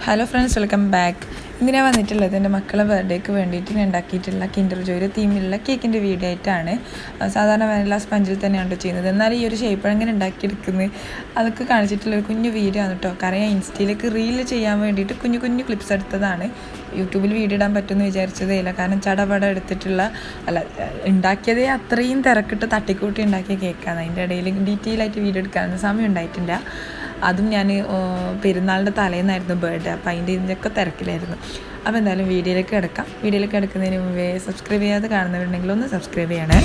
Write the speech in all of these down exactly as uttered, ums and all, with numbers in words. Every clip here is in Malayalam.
Hello friends, welcome back. ഇന്ന് ഞാൻ വന്നിട്ടുള്ളത് എൻ്റെ മക്കളുടെ ബർത്ത്ഡേക്ക് വേണ്ടിയിട്ട് ഞാൻ ഉണ്ടാക്കിയിട്ടുള്ള കിൻഡർജോയുടെ തീമിലുള്ള കേക്കിൻ്റെ വീഡിയോ ആയിട്ടാണ്. സാധാരണ വാനില സ്പഞ്ചിൽ തന്നെയാണ് ചെയ്യുന്നത്. എന്നാൽ ഈ ഒരു ഷേപ്പ് എങ്ങനെ ഉണ്ടാക്കിയെടുക്കുന്നത് അതൊക്കെ കാണിച്ചിട്ടുള്ളൊരു കുഞ്ഞു വീഡിയോ ആണ് കേട്ടോ. കാരണം ഞാൻ ഇൻസ്റ്റയിലേക്ക് റീൽ ചെയ്യാൻ വേണ്ടിയിട്ട് കുഞ്ഞു കുഞ്ഞു ക്ലിപ്സ് എടുത്തതാണ്. യൂട്യൂബിൽ വീഡിയോ ഇടാൻ പറ്റുമെന്ന് വിചാരിച്ചതേ ഇല്ല. കാരണം ചടപട എടുത്തിട്ടുള്ള അല്ല ഉണ്ടാക്കിയതേ അത്രയും തിരക്കിട്ട് തട്ടിക്കൂട്ടി ഉണ്ടാക്കിയ കേക്കാണ്. അതിൻ്റെ ഇടയിൽ ഡീറ്റെയിൽ ആയിട്ട് വീഡിയോ എടുക്കാനൊന്നും സമയം ഉണ്ടായിട്ടില്ല. അതും ഞാൻ പെരുന്നാളിൻ്റെ തലേന്നായിരുന്നു ബർത്ത്ഡേ. അപ്പോൾ അതിൻ്റെ ഇതിൻ്റെയൊക്കെ തിരക്കിലായിരുന്നു. അപ്പോൾ എന്തായാലും വീഡിയോയിലേക്ക് കിടക്കാം. വീഡിയോയിലേക്ക് കിടക്കുന്നതിന് മുമ്പേ സബ്സ്ക്രൈബ് ചെയ്യാതെ കാണുന്നവരുണ്ടെങ്കിൽ ഒന്ന് സബ്സ്ക്രൈബ് ചെയ്യണേ.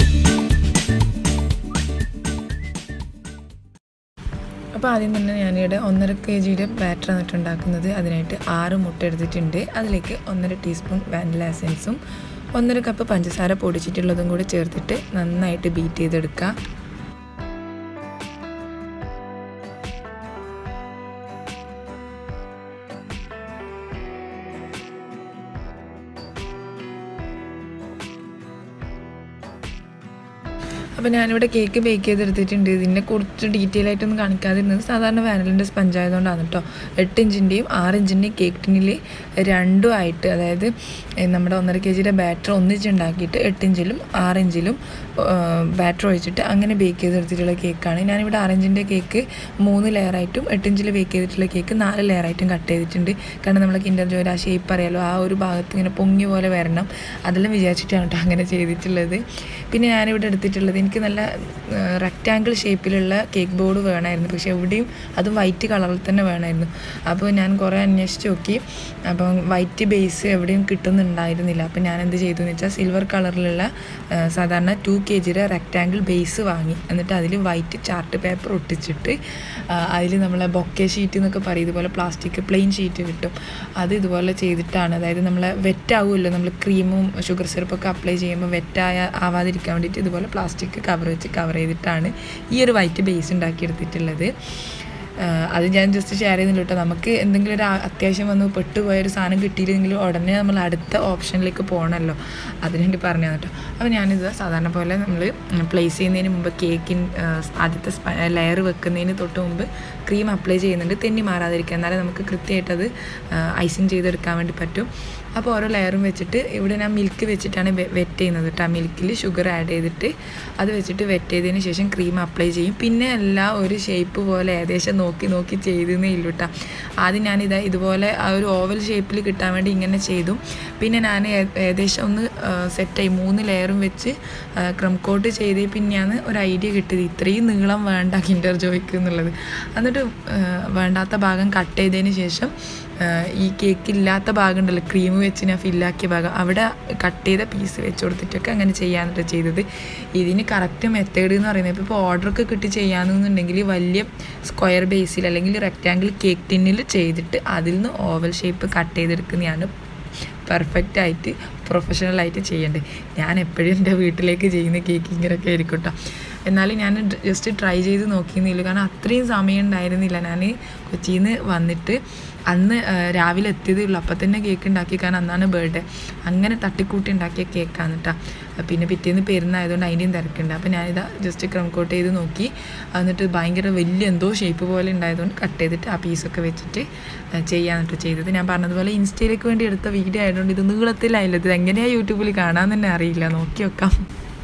അപ്പോൾ ആദ്യം തന്നെ ഞാനിവിടെ ഒന്നര കെ ജിയുടെ ബാറ്റർ എന്നിട്ട് ഉണ്ടാക്കുന്നത്. അതിനായിട്ട് ആറ് മുട്ട എടുത്തിട്ടുണ്ട്. അതിലേക്ക് ഒന്നര ടീസ്പൂൺ വാനില എസൻസും ഒന്നര കപ്പ് പഞ്ചസാര പൊടിച്ചിട്ടുള്ളതും കൂടി ചേർത്തിട്ട് നന്നായിട്ട് ബീറ്റ് ചെയ്തെടുക്കുക. അപ്പോൾ ഞാനിവിടെ കേക്ക് ബേക്ക് ചെയ്തെടുത്തിട്ടുണ്ട്. ഇതിനെ കുറച്ച് ഡീറ്റെയിൽ ആയിട്ടൊന്നും കാണിക്കാതിരുന്നത് സാധാരണ വാനിലിൻ്റെ സ്പഞ്ച് ആയതുകൊണ്ടാണ് കേട്ടോ. എട്ട് ഇഞ്ചിൻ്റെയും ആറ് ഇഞ്ചിൻ്റെയും കേക്ക് ടിന്നിൽ രണ്ടും ആയിട്ട്, അതായത് നമ്മുടെ ഒന്നര കെ ജിയുടെ ബാറ്റർ ഒന്നിച്ചുണ്ടാക്കിയിട്ട് എട്ട് ഇഞ്ചിലും ആറ് ഇഞ്ചിലും ബാറ്റർ ഒഴിച്ചിട്ട് അങ്ങനെ ബേക്ക് ചെയ്തെടുത്തിട്ടുള്ള കേക്കാണ്. ഞാനിവിടെ ആറ് ഇഞ്ചിൻ്റെ കേക്ക് മൂന്ന് ലെയറായിട്ടും എട്ട് ഇഞ്ചിൽ ബേക്ക് ചെയ്തിട്ടുള്ള കേക്ക് നാല് ലെയറായിട്ടും കട്ട് ചെയ്തിട്ടുണ്ട്. കാരണം നമ്മൾ കിൻഡർജോയുടെ ആ ഷേപ്പ് അറിയാലോ, ആ ഒരു ഭാഗത്ത് ഇങ്ങനെ പൊങ്ങി പോലെ വരണം, അതെല്ലാം വിചാരിച്ചിട്ടാണ് കേട്ടോ അങ്ങനെ ചെയ്തിട്ടുള്ളത്. പിന്നെ ഞാനിവിടെ എടുത്തിട്ടുള്ളത്, എനിക്ക് നല്ല റെക്റ്റാങ്കിൾ ഷേപ്പിലുള്ള കേക്ക് ബോർഡ് വേണമായിരുന്നു. പക്ഷേ എവിടെയും അതും വൈറ്റ് കളറിൽ തന്നെ വേണമായിരുന്നു. അപ്പോൾ ഞാൻ കുറേ അന്വേഷിച്ച് നോക്കി. അപ്പം വൈറ്റ് ബേസ് എവിടെയും കിട്ടുന്നുണ്ടായിരുന്നില്ല. അപ്പോൾ ഞാൻ എന്ത് ചെയ്തു എന്ന് വെച്ചാൽ സിൽവർ കളറിലുള്ള സാധാരണ ടു കെ ജിയുടെ റെക്റ്റാങ്കിൾ ബേസ് വാങ്ങി. എന്നിട്ട് അതിൽ വൈറ്റ് ചാർട്ട് പേപ്പർ ഒട്ടിച്ചിട്ട് അതിൽ നമ്മളെ ബൊക്കെ ഷീറ്റ് എന്നൊക്കെ പറയും, ഇതുപോലെ പ്ലാസ്റ്റിക് പ്ലെയിൻ ഷീറ്റ് കിട്ടും, അത് ഇതുപോലെ ചെയ്തിട്ടാണ്. അതായത് നമ്മൾ വെറ്റാവുമല്ലോ, നമ്മൾ ക്രീമും ഷുഗർ സിറപ്പൊക്കെ അപ്ലൈ ചെയ്യുമ്പോൾ വെറ്റായ ആവാതിരിക്കാൻ വേണ്ടിയിട്ട് ഇതുപോലെ പ്ലാസ്റ്റിക് കവർ വെച്ച് കവർ ചെയ്തിട്ടാണ് ഈ ഒരു വൈറ്റ് ബേസ് ഉണ്ടാക്കിയെടുത്തിട്ടുള്ളത്. അത് ഞാൻ ജസ്റ്റ് ഷെയർ ചെയ്യുന്നില്ല കേട്ടോ. നമുക്ക് എന്തെങ്കിലും ഒരു അത്യാവശ്യം വന്ന് പെട്ടുപോയൊരു സാധനം കിട്ടിയില്ലെങ്കിലും ഉടനെ നമ്മൾ അടുത്ത ഓപ്ഷനിലേക്ക് പോകണമല്ലോ, അതിനുവേണ്ടി പറഞ്ഞു കേട്ടോ. അപ്പോൾ ഞാനിത് സാധാരണ പോലെ നമ്മൾ പ്ലേസ് ചെയ്യുന്നതിന് മുമ്പ് കേക്കിൻ ആദ്യത്തെ ലെയർ വെക്കുന്നതിന് തൊട്ട് മുമ്പ് ക്രീം അപ്ലൈ ചെയ്യുന്നുണ്ട്, തെന്നി മാറാതിരിക്കുക. എന്നാലേ നമുക്ക് കൃത്യമായിട്ടത് ഐസിങ് ചെയ്തെടുക്കാൻ വേണ്ടി പറ്റും. അപ്പോൾ ഓരോ ലെയറും വെച്ചിട്ട് ഇവിടെ ഞാൻ മിൽക്ക് വെച്ചിട്ടാണ് വെറ്റ് ചെയ്യുന്നത് കേട്ടോ. ആ മിൽക്കിൽ ഷുഗർ ആഡ് ചെയ്തിട്ട് അത് വെച്ചിട്ട് വെറ്റ് ചെയ്തതിന് ശേഷം ക്രീം അപ്ലൈ ചെയ്യും. പിന്നെ എല്ലാം ഒരു ഷേപ്പ് പോലെ ഏകദേശം നോക്കി നോക്കി ചെയ്തേ ഇല്ല കേട്ടോ. ആദ്യം ഞാനിതാ ഇതുപോലെ ആ ഒരു ഓവൽ ഷേപ്പിൽ കിട്ടാൻ വേണ്ടി ഇങ്ങനെ ചെയ്തു. പിന്നെ ഞാൻ ഏകദേശം ഒന്ന് സെറ്റായി മൂന്ന് ലെയറും വെച്ച് ക്രം കോട്ട് ചെയ്ത് പിന്നെയാണ് ഒരു ഐഡിയ കിട്ടിയത്, ഇത്രയും നീളം വേണ്ട കിൻഡർജോയ്ക്ക് എന്നുള്ളത്. എന്നിട്ട് വേണ്ടാത്ത ഭാഗം കട്ട് ചെയ്തതിന് ശേഷം ഈ കേക്ക് ഇല്ലാത്ത ഭാഗം ഉണ്ടല്ലോ, ക്രീം വെച്ച് ഞാൻ ഫില്ലാക്കിയ ഭാഗം, അവിടെ കട്ട് ചെയ്ത പീസ് വെച്ച് കൊടുത്തിട്ടൊക്കെ അങ്ങനെ ചെയ്യാനായിട്ട് ചെയ്തത്. ഇതിന് കറക്റ്റ് മെത്തേഡ് എന്ന് പറയുന്നത്, ഇപ്പോൾ ഇപ്പോൾ ഓർഡറൊക്കെ കിട്ടി ചെയ്യാമെന്നുണ്ടെങ്കിൽ വലിയ സ്ക്വയർ ബേസിൽ അല്ലെങ്കിൽ റെക്റ്റാങ്കിൾ കേക്ക് ടിന്നിൽ ചെയ്തിട്ട് അതിൽ നിന്ന് ഓവൽ ഷേപ്പ് കട്ട് ചെയ്തെടുക്കുന്നതാണ് പെർഫെക്റ്റായിട്ട് പ്രൊഫഷണലായിട്ട് ചെയ്യേണ്ടത്. ഞാൻ എപ്പോഴും എൻ്റെ വീട്ടിലേക്ക് ചെയ്യുന്ന കേക്കിങ്ങനൊക്കെ ആയിരിക്കും കേട്ടോ. എന്നാലും ഞാൻ ജസ്റ്റ് ട്രൈ ചെയ്ത് നോക്കിയെന്നില്ല, കാരണം അത്രയും സമയം ഉണ്ടായിരുന്നില്ല. ഞാൻ കൊച്ചിയിൽ നിന്ന് വന്നിട്ട് അന്ന് രാവിലെ എത്തിയതേ ഉള്ളൂ, അപ്പം തന്നെ കേക്ക് ഉണ്ടാക്കി. കാരണം അന്നാണ് ബർത്ത്ഡേ, അങ്ങനെ തട്ടിക്കൂട്ടി ഉണ്ടാക്കിയ കേക്കാണ് കേട്ടോ. പിന്നെ പിറ്റേന്ന് പെരുന്നായതുകൊണ്ട് അതിൻ്റെയും തിരക്കുണ്ട്. അപ്പോൾ ഞാനിതാ ജസ്റ്റ് ക്രം കോട്ട് ചെയ്ത് നോക്കി. എന്നിട്ട് ഭയങ്കര വലിയ എന്തോ ഷേപ്പ് പോലെ ഉണ്ടായതുകൊണ്ട് കട്ട് ചെയ്തിട്ട് ആ പീസൊക്കെ വെച്ചിട്ട് ചെയ്യാൻ കേട്ടോ ചെയ്തത്. ഞാൻ പറഞ്ഞതുപോലെ ഇൻസ്റ്റയിലേക്ക് വേണ്ടി എടുത്ത വീഡിയോ ആയതുകൊണ്ട് ഇത് നീളത്തിലായില്ല, ഇത് എങ്ങനെയാണ് യൂട്യൂബിൽ കാണാൻ തന്നെ അറിയില്ല, നോക്കി വെക്കാം.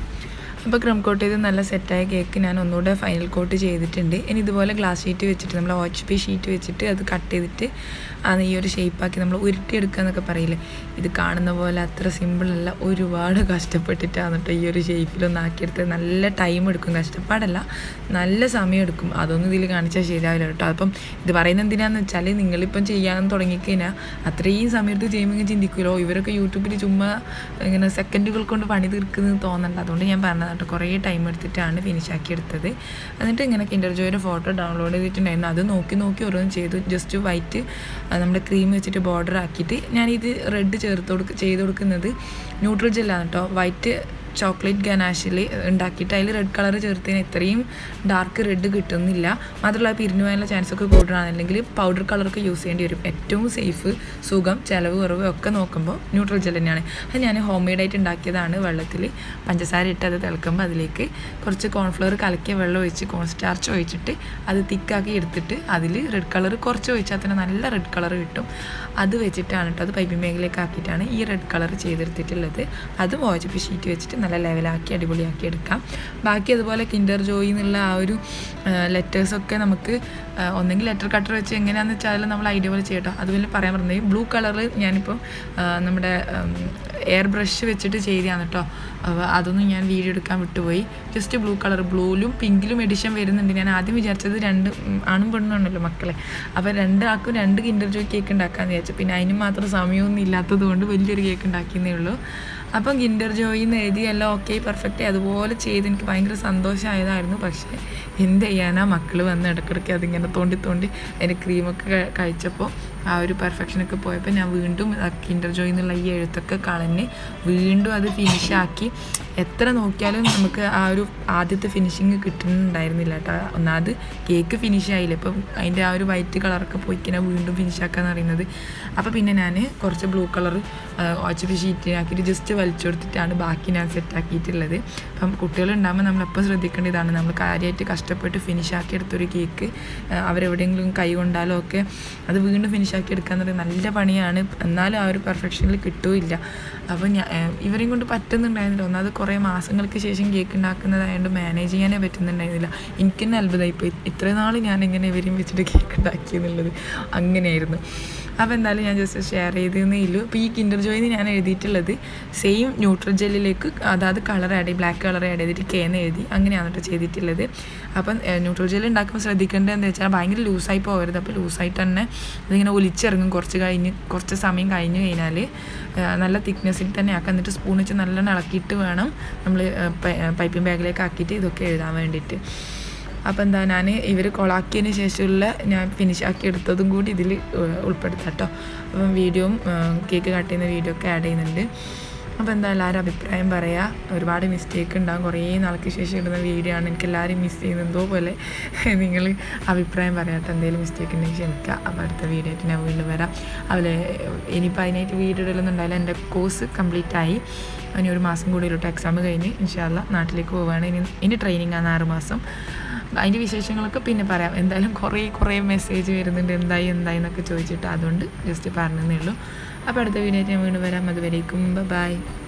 അപ്പോൾ ക്രം കോട്ട് ചെയ്ത് നല്ല സെറ്റായ കേക്ക് ഞാൻ ഒന്നുകൂടെ ഫൈനൽ കോട്ട് ചെയ്തിട്ടുണ്ട്. ഇനി ഇതുപോലെ ഗ്ലാസ് ഷീറ്റ് വെച്ചിട്ട് നമ്മൾ ഒ എച്ച് പി ഷീറ്റ് വെച്ചിട്ട് അത് കട്ട് ചെയ്തിട്ട് അത് ഈ ഒരു ഷേപ്പാക്കി നമ്മൾ ഉരുട്ടിയെടുക്കുക എന്നൊക്കെ പറയില്ലേ, ഇത് കാണുന്ന പോലെ അത്ര സിമ്പിളല്ല, ഒരുപാട് കഷ്ടപ്പെട്ടിട്ടാണ് കേട്ടോ ഈ ഒരു ഷേപ്പിലൊന്നും ആക്കിയെടുത്തത്. നല്ല ടൈം എടുക്കും, കഷ്ടപ്പാടല്ല നല്ല സമയം എടുക്കും. അതൊന്നും ഇതിൽ കാണിച്ചാൽ ശരിയാവില്ല കേട്ടോ. അപ്പം ഇത് പറയുന്നത് എന്തിനാന്ന് വെച്ചാൽ, നിങ്ങളിപ്പം ചെയ്യാൻ തുടങ്ങിക്കഴിഞ്ഞാൽ അത്രയും സമയത്ത് ചെയ്യുമ്പോൾ ചിന്തിക്കുമല്ലോ, ഇവരൊക്കെ യൂട്യൂബിൽ ചുമ്മാ ഇങ്ങനെ സെക്കൻഡുകൾ കൊണ്ട് പണി തീർക്കുന്നത് തോന്നണ്ട. അതുകൊണ്ട് ഞാൻ പറഞ്ഞത് കേട്ടോ, കുറേ ടൈം എടുത്തിട്ടാണ് ഫിനിഷ് ആക്കി എടുത്തത്. എന്നിട്ട് ഇങ്ങനെ കിൻഡർജോയുടെ ഫോട്ടോ ഡൗൺലോഡ് ചെയ്തിട്ടുണ്ടായിരുന്നു, അത് നോക്കി നോക്കി ഓരോന്ന് ചെയ്തു. ജസ്റ്റ് വൈറ്റ് നമ്മുടെ ക്രീം വെച്ചിട്ട് ബോർഡർ ആക്കിയിട്ട് ഞാനിത് റെഡ് ചേർത്ത് കൊടുക്ക ചെയ്ത് കൊടുക്കുന്നത് ന്യൂട്രൽ ജെല്ലാണ് കേട്ടോ. വൈറ്റ് ചോക്ലേറ്റ് ഗനാഷിൽ ഉണ്ടാക്കിയിട്ട് അതിൽ റെഡ് കളർ ചേർത്തതിന് ഇത്രയും ഡാർക്ക് റെഡ് കിട്ടുന്നില്ല. മാത്രമല്ല പിരിഞ്ഞു പോകാനുള്ള ചാൻസ് ഒക്കെ കൂടുതലാണ്. അല്ലെങ്കിൽ പൗഡർ കളറൊക്കെ യൂസ് ചെയ്യേണ്ടി വരും. ഏറ്റവും സേഫ്, സുഖം, ചിലവ് കുറവ് ഒക്കെ നോക്കുമ്പോൾ ന്യൂട്രൽ ജെൽ തന്നെയാണ്. അത് ഞാൻ ഹോം മെയ്ഡായിട്ട് ഉണ്ടാക്കിയതാണ്. വെള്ളത്തിൽ പഞ്ചസാര ഇട്ട് അത് തിളക്കുമ്പോൾ അതിലേക്ക് കുറച്ച് കോൺഫ്ലവർ കലക്കിയ വെള്ളം ഒഴിച്ച് കോൺ സ്റ്റാർച്ച് ഒഴിച്ചിട്ട് അത് തിക്കാക്കി എടുത്തിട്ട് അതിൽ റെഡ് കളർ കുറച്ച് ഒഴിച്ചാൽ തന്നെ നല്ല റെഡ് കളർ കിട്ടും. അത് വെച്ചിട്ടാണ് കേട്ടോ, അത് പൈപ്പിംഗ് ബാഗിലേക്ക് ആക്കിയിട്ടാണ് ഈ റെഡ് കളർ ചെയ്തെടുത്തിട്ടുള്ളത്. അത് വാജിപ്പ് ഷീറ്റ് വെച്ചിട്ട് നല്ല ലെവലാക്കി അടിപൊളിയാക്കി എടുക്കാം. ബാക്കി അതുപോലെ കിൻഡർ ജോയി എന്നുള്ള ആ ഒരു ലെറ്റേഴ്സൊക്കെ നമുക്ക് ഒന്നെങ്കിൽ ലെറ്റർ കട്ടർ വെച്ച് എങ്ങനെയാണെന്ന് വെച്ചാൽ നമ്മൾ ഐഡിയ പോലെ ചെയ്യട്ടോ. അതുപോലെ പറയാൻ പറഞ്ഞത് ബ്ലൂ കളറിൽ ഞാനിപ്പോൾ നമ്മുടെ എയർ ബ്രഷ് വെച്ചിട്ട് ചെയ്തതാണ് കേട്ടോ. അതൊന്നും ഞാൻ വീഡിയോ എടുക്കാൻ വിട്ടുപോയി. ജസ്റ്റ് ബ്ലൂ കളർ, ബ്ലൂയിലും പിങ്കിലും എഡിഷൻ വരുന്നുണ്ട്. ഞാൻ ആദ്യം വിചാരിച്ചത് രണ്ട് ആണും പെണ്ണുണ്ടല്ലോ മക്കളെ, അപ്പോൾ രണ്ടാൾക്കും രണ്ട് കിൻഡർ ജോയ് കേക്ക് ഉണ്ടാക്കാമെന്ന് വിചാരിച്ചു. പിന്നെ അതിന് മാത്രം സമയമൊന്നും ഇല്ലാത്തത് കൊണ്ട് വലിയൊരു കേക്ക് ഉണ്ടാക്കിയെന്നേ ഉള്ളൂ. അപ്പം കിൻഡർ ജോയി എന്ന് എഴുതി എല്ലാം ഓക്കെ പെർഫെക്റ്റ് അതുപോലെ ചെയ്ത് എനിക്ക് ഭയങ്കര സന്തോഷമായതായിരുന്നു. പക്ഷേ എന്ത് ചെയ്യാനാ, മക്കൾ വന്ന് ഇടയ്ക്കിടയ്ക്ക് അതിങ്ങനെ തോണ്ടി തോണ്ടി അതിൻ്റെ ക്രീമൊക്കെ കഴിച്ചപ്പോൾ ആ ഒരു പെർഫെക്ഷനൊക്കെ പോയപ്പോൾ ഞാൻ വീണ്ടും കിൻഡർ ജോയി എന്നുള്ള ഈ എഴുത്തൊക്കെ കളഞ്ഞ് വീണ്ടും അത് ഫിനിഷാക്കി. എത്ര നോക്കിയാലും നമുക്ക് ആ ഒരു ആദ്യത്തെ ഫിനിഷിങ് കിട്ടുന്നുണ്ടായിരുന്നില്ല കേട്ടോ. ഒന്നാമത് കേക്ക് ഫിനിഷ് ആയില്ല, ഇപ്പം അതിൻ്റെ ആ ഒരു വൈറ്റ് കളറൊക്കെ പോയിക്കാൻ വീണ്ടും ഫിനിഷാക്കാന്ന് പറയുന്നത്. അപ്പോൾ പിന്നെ ഞാൻ കുറച്ച് ബ്ലൂ കളർ വാച്ച് ഷീറ്റിനാക്കിയിട്ട് ജസ്റ്റ് വലിച്ചു കൊടുത്തിട്ടാണ് ബാക്കി ഞാൻ സെറ്റാക്കിയിട്ടുള്ളത്. അപ്പം കുട്ടികളുണ്ടാകുമ്പോൾ നമ്മളെപ്പോൾ ശ്രദ്ധിക്കേണ്ട ഇതാണ്, നമ്മൾ കാര്യമായിട്ട് കഷ്ടപ്പെട്ട് ഫിനിഷാക്കി എടുത്തൊരു കേക്ക് അവരെവിടെയെങ്കിലും കൈ കൊണ്ടാലോ ഒക്കെ അത് വീണ്ടും ഫിനിഷാക്കി എടുക്കാന്ന് പറയുന്നത് നല്ല പണിയാണ്. എന്നാലും ആ ഒരു പെർഫെക്ഷനിൽ കിട്ടുമില്ല. അപ്പോൾ ഞാൻ ഇവരെയും കൊണ്ട് പറ്റുന്നുണ്ടായിരുന്നില്ല. ഒന്നാമത് കുറേ മാസങ്ങൾക്ക് ശേഷം കേക്ക് ഉണ്ടാക്കുന്നതായതുകൊണ്ട് മാനേജ് ചെയ്യാനേ പറ്റുന്നുണ്ടായിരുന്നില്ല. എനിക്ക് തന്നെ അത്ഭുതമായിപ്പോയി, ഇത്ര നാൾ ഞാൻ എങ്ങനെ ഇവരെയും വെച്ചിട്ട് കേക്ക് ഉണ്ടാക്കിയെന്നുള്ളത് അങ്ങനെയായിരുന്നു. അപ്പോൾ എന്തായാലും ഞാൻ ജസ്റ്റ് ഷെയർ ചെയ്തതേ ഉള്ളൂ. അപ്പോൾ ഈ കിൻഡർ ജോയിന്ന് ഞാൻ എഴുതിയിട്ടുള്ളത് സെയിം ന്യൂട്രൽ ജെല്ലിലേക്ക് അതായത് കളർ ആഡ് ചെയ്ത് ബ്ലാക്ക് കളർ ആഡ് ചെയ്തിട്ട് കേന്ന് എഴുതി അങ്ങനെയാണ് കേട്ടോ ചെയ്തിട്ടുള്ളത്. അപ്പം ന്യൂട്രൽ ജെല്ല് ഉണ്ടാക്കുമ്പോൾ ശ്രദ്ധിക്കേണ്ടത് എന്താ വെച്ചാൽ ഭയങ്കര ലൂസായി പോകരുത്. അപ്പോൾ ലൂസായിട്ട് തന്നെ അതിങ്ങനെ ഒലിച്ചിറങ്ങും. കുറച്ച് കഴിഞ്ഞ് കുറച്ച് സമയം കഴിഞ്ഞ് കഴിഞ്ഞാൽ നല്ല തിക്നെസ്സിൽ തന്നെ ആക്കാം. എന്നിട്ട് സ്പൂൺ വെച്ച് നല്ലോണം ഇളക്കിയിട്ട് വേണം നമ്മൾ പൈപ്പിംഗ് ബാഗിലേക്ക് ആക്കിയിട്ട് ഇതൊക്കെ എഴുതാൻ വേണ്ടിയിട്ട്. അപ്പോൾ എന്താ ഞാൻ ഇവർ കൊളാക്കിയതിന് ശേഷമുള്ള ഞാൻ ഫിനിഷ് ആക്കി എടുത്തതും കൂടി ഇതിൽ ഉൾപ്പെടുത്താം കേട്ടോ. അപ്പം വീഡിയോയും കേക്ക് കട്ട് ചെയ്യുന്ന വീഡിയോ ഒക്കെ ആഡ് ചെയ്യുന്നുണ്ട്. അപ്പോൾ എന്താ എല്ലാവരും അഭിപ്രായം പറയാം. ഒരുപാട് മിസ്റ്റേക്ക് ഉണ്ടാകും, കുറേ നാൾക്ക് ശേഷം ഇടുന്ന വീഡിയോ ആണ്. എനിക്ക് എല്ലാവരും മിസ് ചെയ്യുന്നതോ പോലെ നിങ്ങൾ അഭിപ്രായം പറയാട്ടോ. എന്തെങ്കിലും മിസ്റ്റേക്ക് ഉണ്ടെങ്കിൽ ക്ഷമിക്കുക. അപ്പോൾ അടുത്ത വീഡിയോ ആയിട്ട് ഞാൻ വീണ്ടും വരാം. അതുപോലെ ഇനിയിപ്പോൾ അതിനായിട്ട് വീഡിയോ ഇടലൊന്നും ഉണ്ടായില്ല. എൻ്റെ കോഴ്സ് കംപ്ലീറ്റ് ആയി. ഇനി ഒരു മാസം കൂടി ഉള്ളൂ എക്സാം കഴിഞ്ഞ് ഇൻഷാ അല്ലാ നാട്ടിലേക്ക് പോവുകയാണ്. ഇനി ഇനി ട്രെയിനിങ് ആണ് ആറ് മാസം. അതിൻ്റെ വിശേഷങ്ങളൊക്കെ പിന്നെ പറയാം. എന്തായാലും കുറേ കുറേ മെസ്സേജ് വരുന്നുണ്ട് എന്തായി എന്തായി എന്നൊക്കെ ചോദിച്ചിട്ട്, അതുകൊണ്ട് ജസ്റ്റ് പറഞ്ഞതേ ഉള്ളൂ. അപ്പോൾ അടുത്ത വീഡിയോ ആയിട്ട് ഞാൻ വീണ്ടും വരാം. അതുവരേക്കും ബൈ.